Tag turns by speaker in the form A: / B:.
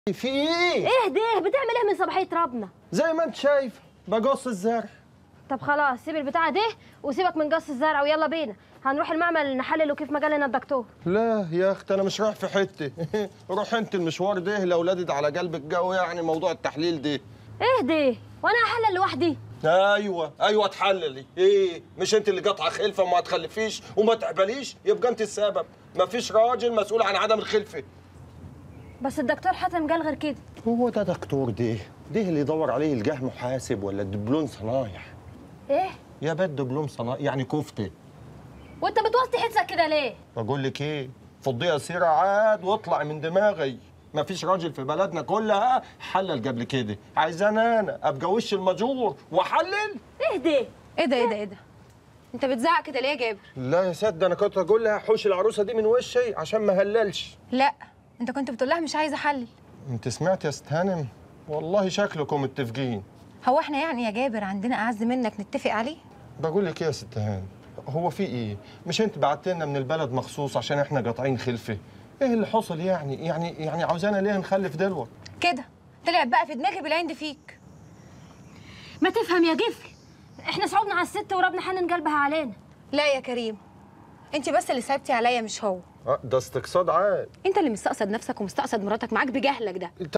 A: في ايه؟
B: اهديه، بتعمل ايه من صباحية ربنا؟
A: زي ما انت شايف بقص الزرع.
B: طب خلاص سيب البتاع ده وسيبك من قص الزرع ويلا بينا هنروح المعمل نحلل وكيف ما قال لنا الدكتور.
A: لا يا اختي انا مش رايح في حته. روح انت المشوار ده لو لادد على قلبك جو، يعني موضوع التحليل ده.
B: اهدي وانا هحلل لوحدي.
A: ايوه تحللي ايه؟ مش انت اللي قاطعه خلفه وما تخلفيش وما تقبليش، يبقى انت السبب. مفيش راجل مسؤول عن عدم الخلفه.
B: بس الدكتور حاتم قال غير كده.
A: هو ده دكتور ده اللي يدور عليه يلقاه محاسب ولا دبلوم صنايع؟
B: ايه؟
A: يا بنت دبلوم صنايع يعني كفته.
B: وانت بتوطي حسك كده ليه؟
A: بقول لك ايه، فضيها سيره عاد واطلع من دماغي. مفيش راجل في بلدنا كلها حلل قبل كده، عايزاني انا ابقى وش المجور واحلل؟
B: اهدي.
C: ايه ده انت بتزعق كده ليه يا جابر؟
A: لا يا سد، انا كنت اقول لها حوش العروسه دي من وشي عشان ما هللش.
C: لا انت كنت بتقول لها مش عايزه احلل.
A: انت سمعت يا ست هانم؟ والله شكلكم متفقين.
C: هو احنا يعني يا جابر عندنا اعز منك نتفق عليه؟
A: بقول لك ايه يا ست هانم، هو في ايه؟ مش انت بعت لنا من البلد مخصوص عشان احنا قاطعين خلفه؟ ايه اللي حصل يعني عاوزانا ليه نخلف دلوقتي؟
C: كده طلع بقى في دماغي بالعند فيك.
B: ما تفهم يا جفل، احنا صعبنا على الست وربنا حنن قلبها علينا.
C: لا يا كريم، انت بس اللي صعبتي عليا مش هو.
A: ده استقصاد عاد.
C: انت اللي مستقصد نفسك ومستقصد مراتك معاك بجهلك ده.